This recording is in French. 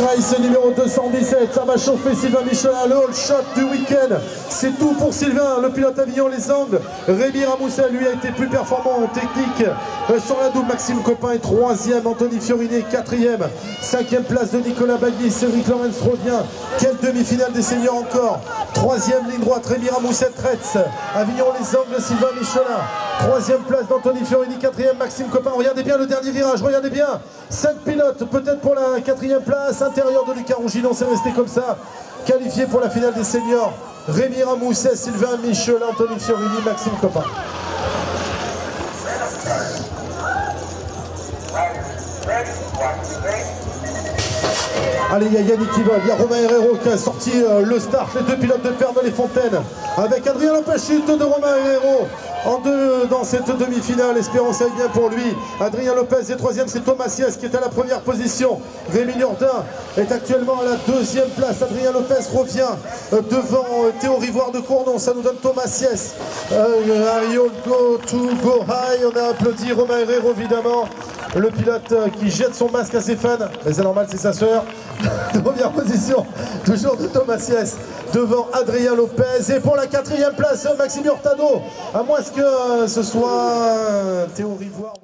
Race numéro 217, ça va chauffer Sylvain Michelin, le all shot du week-end. C'est tout pour Sylvain, le pilote Avignon les Angles. Rémi Ramoussel, lui, a été plus performant en technique sur la double. Maxime Copin est 3e, Anthony Fiorini est 4e. 5e place de Nicolas Bagui, Cédric Lorenz revient. Quelle demi-finale des seniors encore. 3e ligne droite, Rémi Ramoussel, Tretz. Avignon les Angles, Sylvain Michelin. 3e place d'Anthony Fiorini, 4e Maxime Copin. Regardez bien le dernier virage, regardez bien. 5 pilotes, peut-être pour la 4e place. Intérieur de Lucas Rouginon, c'est resté comme ça. Qualifié pour la finale des seniors. Rémi Ramoussel, Sylvain Michelin, Anthony Fiorini, Maxime Copin. Allez, il y a Yannick qui vole, il y a Romain Herrero qui a sorti le start, les deux pilotes de Pernod-les-Fontaines, avec Adrien Lopez, chute de Romain Herrero en deux dans cette demi-finale, espérons que ça aille bien pour lui. Adrien Lopez est 3e, c'est Thomas Siès qui est à la première position. Rémi Nurdin est actuellement à la 2e place. Adrien Lopez revient devant Théo Rivoire de Cournon, ça nous donne Thomas Siès. Ariol go to go high, on a applaudi Romain Herrero évidemment. Le pilote qui jette son masque à ses fans, mais c'est normal, c'est sa sœur. Première position, toujours de Thomas Siès, devant Adrien Lopez. Et pour la 4e place, Maxime Hurtado, à moins que ce soit Théo Rivoire.